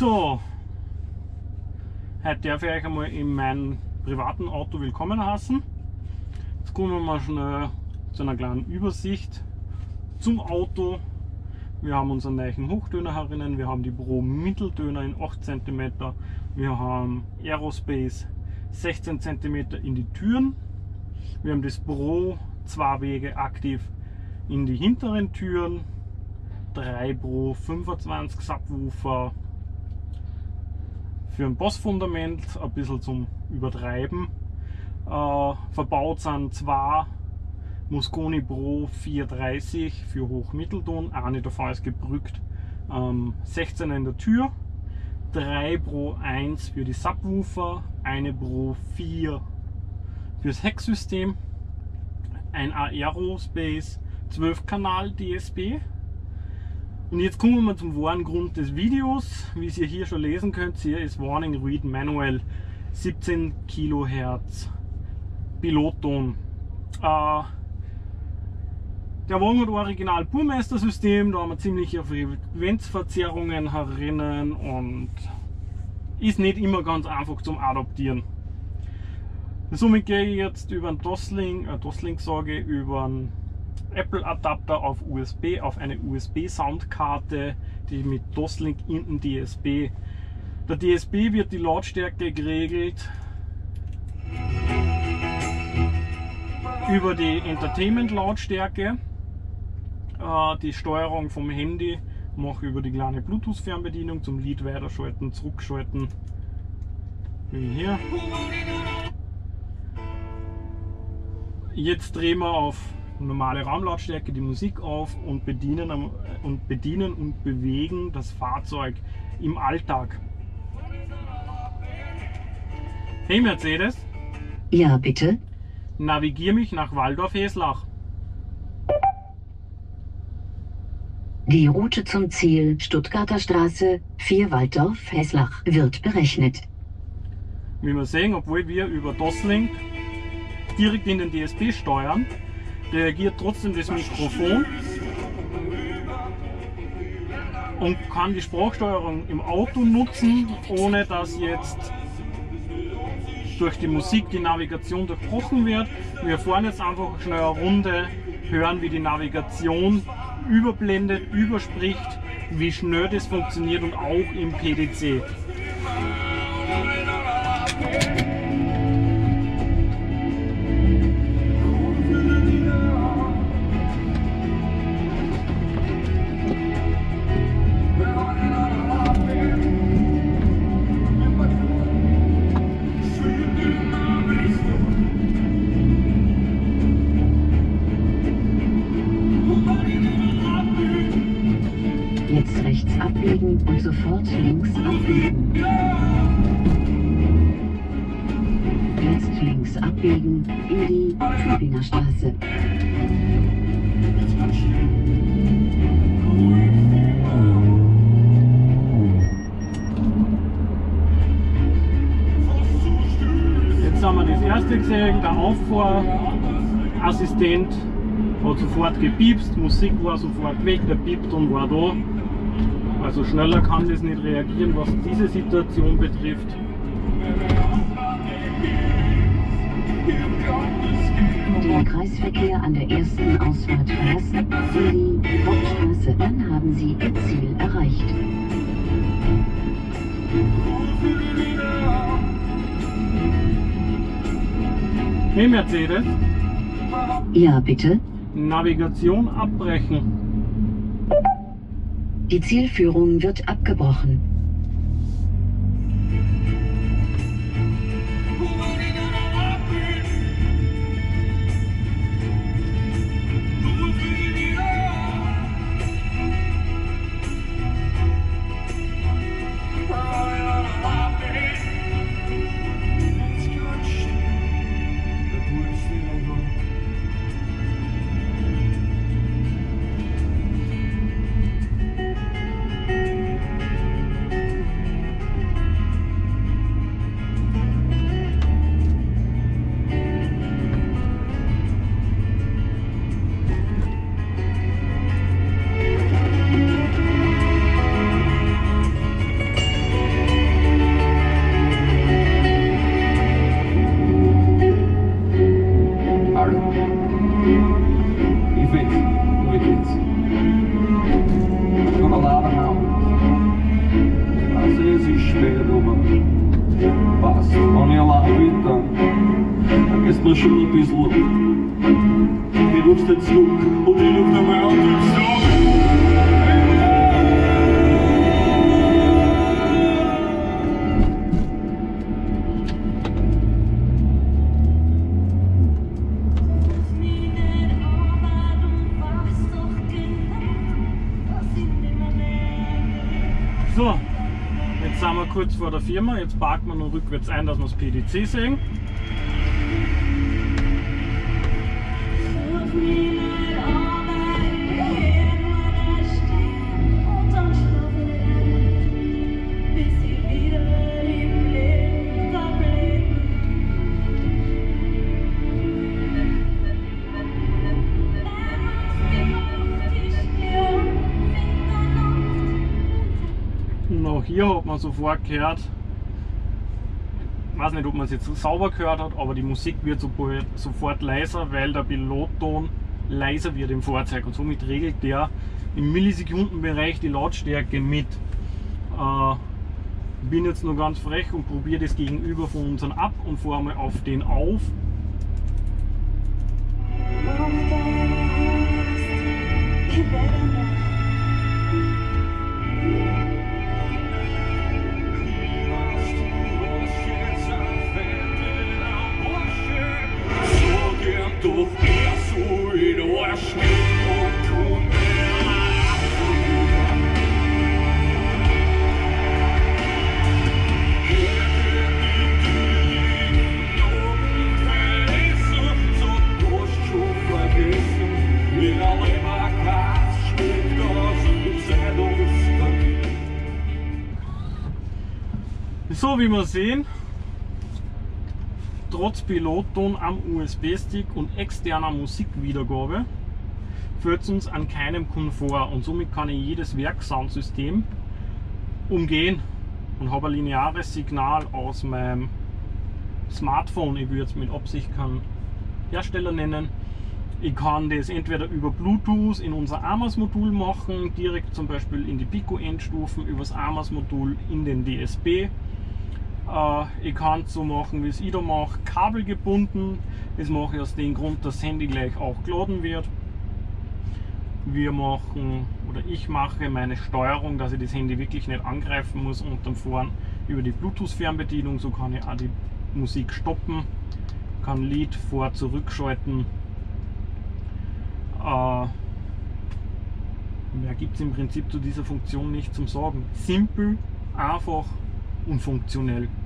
So, heute darf ich euch einmal in meinem privaten Auto willkommen heißen. Jetzt kommen wir mal schnell zu einer kleinen Übersicht zum Auto. Wir haben unseren neuen Hochtöner herinnen, wir haben die Pro Mitteltöner in 8 cm, wir haben Aerospace 16 cm in die Türen, wir haben das Pro 2 Wege aktiv in die hinteren Türen, 3 Pro 25 Subwoofer für ein Bossfundament, ein bisschen zum Übertreiben. Verbaut sind 2 Mosconi Pro 430 für Hochmittelton, eine davon ist gebrückt, 16 in der Tür, 3 Pro 1 für die Subwoofer, eine Pro 4 fürs Hecksystem, ein Aerospace 12 Kanal DSP. Und jetzt kommen wir zum wahren Grund des Videos. Wie ihr hier schon lesen könnt, hier ist Warning Read Manual 17 kHz Pilotton. Der Wagen hat original Burmester-System, da haben wir ziemliche Frequenzverzerrungen herinnen und ist nicht immer ganz einfach zum Adaptieren. Somit gehe ich jetzt über einen über einen Apple Adapter auf USB, auf eine USB Soundkarte, die mit Toslink in den DSP. Der DSP wird die Lautstärke geregelt über die Entertainment Lautstärke. Die Steuerung vom Handy mache ich über die kleine Bluetooth Fernbedienung zum Lied weiterschalten, zurückschalten. Wie hier. Jetzt drehen wir auf normale Raumlautstärke die Musik auf und bedienen und bewegen das Fahrzeug im Alltag. Hey Mercedes. Ja, bitte. Navigiere mich nach Waldorf-Heslach. Die Route zum Ziel Stuttgarter Straße 4 Waldorf-Heslach wird berechnet. Wie wir sehen, obwohl wir über Toslink direkt in den DSP steuern, reagiert trotzdem das Mikrofon und kann die Sprachsteuerung im Auto nutzen, ohne dass jetzt durch die Musik die Navigation durchbrochen wird. Wir fahren jetzt einfach schnell eine Runde, hören, wie die Navigation überblendet, überspricht, wie schnell das funktioniert und auch im PDC. Jetzt rechts abbiegen und sofort links abbiegen. Jetzt links abbiegen in die Tübinger Straße. Jetzt haben wir das erste gesehen, der Auffahrassistent hat sofort gepiepst, Musik war sofort weg, der Piepton war da. Also schneller kann das nicht reagieren, was diese Situation betrifft. Den Kreisverkehr an der ersten Ausfahrt verlassen, in die Hauptstraße, dann haben Sie Ihr Ziel erreicht. Hey Mercedes. Ja, bitte. Navigation abbrechen. Die Zielführung wird abgebrochen. reißt mir schon ein bisschen ab. Ich ruf's dir zurück und ich ruf dir mal an und sag: So, jetzt sind wir kurz vor der Firma, jetzt parken wir noch rückwärts ein, dass wir das PDC sehen. Und auch hier hat man sofort gehört, ich weiß nicht, ob man es jetzt sauber gehört hat, aber die Musik wird sofort leiser, weil der Pilotton leiser wird im Fahrzeug und somit regelt der im Millisekundenbereich die Lautstärke mit. Ich bin jetzt nur ganz frech und probiere das Gegenüber von unseren ab und fahre mal auf den auf. Doch er so in der Schnee und kommt So wie wir sehen, trotz Pilotton am USB-Stick und externer Musikwiedergabe führt es uns an keinem Komfort und somit kann ich jedes Werkssoundsystem umgehen und habe ein lineares Signal aus meinem Smartphone. Ich würde es mit Absicht keinen Hersteller nennen. Ich kann das entweder über Bluetooth in unser AMAS-Modul machen, direkt zum Beispiel in die Pico-Endstufen, über das AMAS-Modul in den DSP. Ich kann es so machen, wie es ich da mache, kabelgebunden. Das mache ich aus dem Grund, dass das Handy gleich auch geladen wird. Ich mache meine Steuerung, dass ich das Handy wirklich nicht angreifen muss unterm Fahren über die Bluetooth-Fernbedienung. So kann ich auch die Musik stoppen, kann Lied vor-, zurückschalten. Mehr gibt es im Prinzip zu dieser Funktion nicht zum Sagen. Simpel, einfach und funktionell.